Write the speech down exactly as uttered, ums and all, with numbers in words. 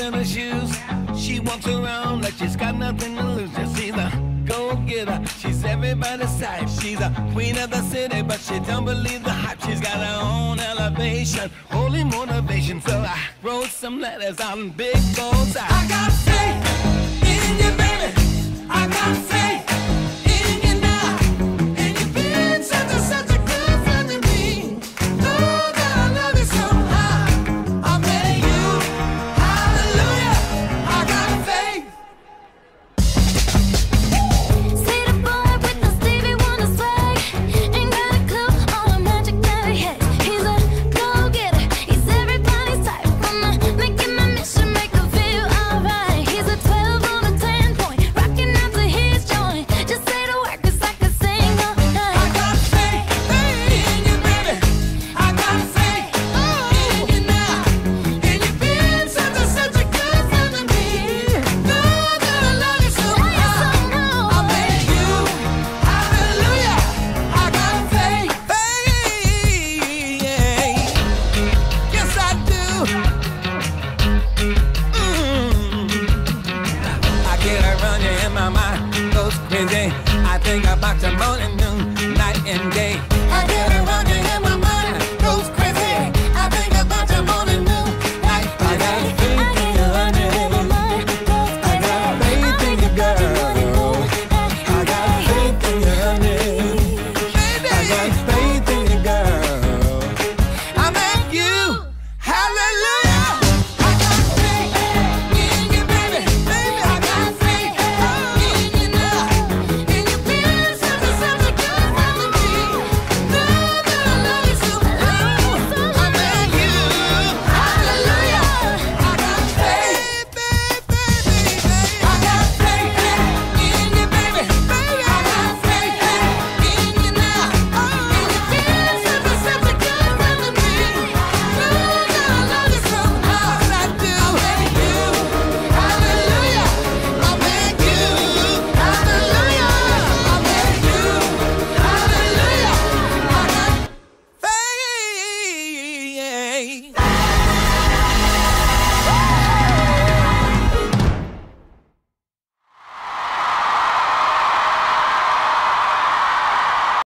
in her shoes. She walks around like she's got nothing to lose. Just she's a go-getter. She's everybody's type. She's a queen of the city, but she don't believe the hype. She's got her own elevation, holy motivation. So I wrote some letters on big goals. I, I got faith in you, baby. I got faith.